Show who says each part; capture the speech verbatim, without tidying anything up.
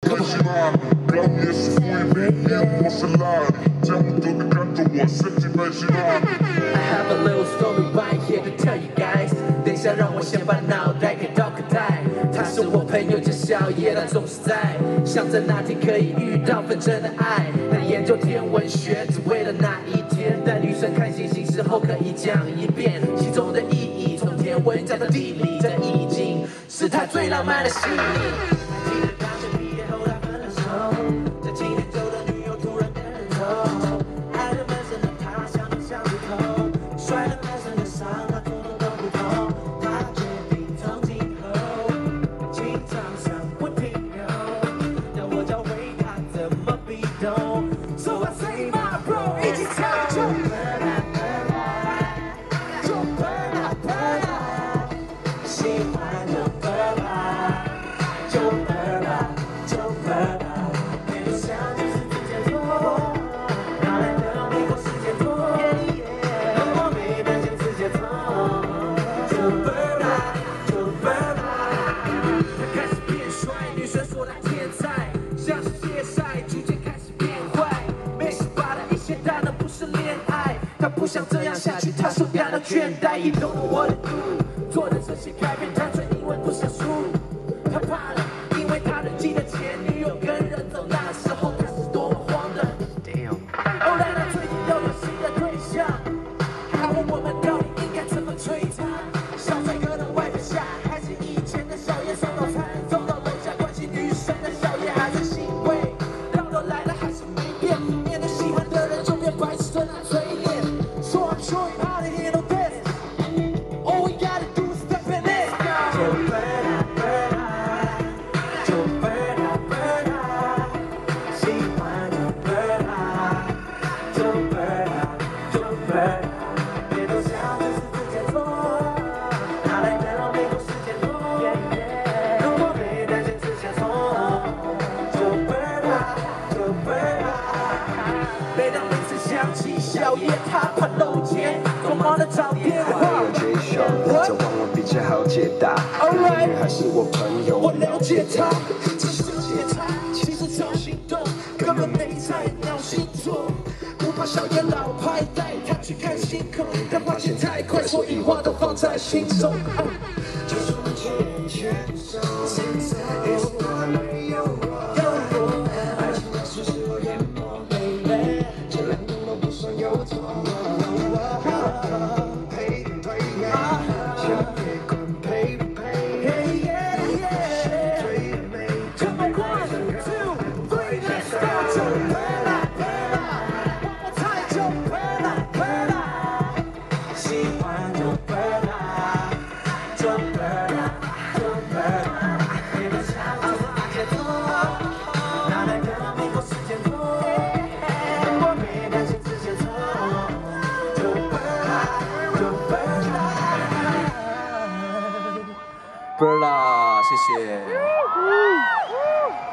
Speaker 1: Imagina, grande esse movimento celular, temos todo canto, você te imaginar。
Speaker 2: I have a little story right here to tell you guys。等下让我先把脑袋给倒个带。他是我朋友叫小叶，他总是在想着哪天可以遇到份真的爱。他研究天文学，只为了那一天带女生看星星时候可以讲一遍其中的意义，从天文讲到地理，这意境是他最浪漫的细腻。 不想这样下去，他手感到倦怠，也懂了我的苦，做的这些改变，单纯因为不想输。他怕了，因为他能记得前女友跟人走，那时候他是多么慌的。后来他最近又有新的对象，他问我们到底应该怎么追他。小帅哥的外表下，还是以前的小叶送早餐，走到楼下关心女生的小叶还是欣慰，到头来了还是没变，面对喜欢的人就变白痴的那嘴脸。 So I'm showing how to handle this. All we gotta do is step in it. So burn up, burn up, so burn up, burn up. 喜欢就 burn up, so burn up, so burn up. 别多想，这是自己做，哪来的让美国世界多？如果没担心之前错 ，so burn up, so burn up. 每当名字响起，小叶他怕漏接，匆忙的找电话。
Speaker 3: 还有这首，这往往比较好解答。这女孩是我朋友，
Speaker 2: 我了解她，只是了解她，其实超心动，根本没在闹星座。不怕小叶老派，带她去看星空，但发现太快，所以话都放在心中。就算牵牵手，现在也是我没有我，有我，爱情的事是我淹没，baby，这两种都不算有错。
Speaker 4: Berla，谢谢。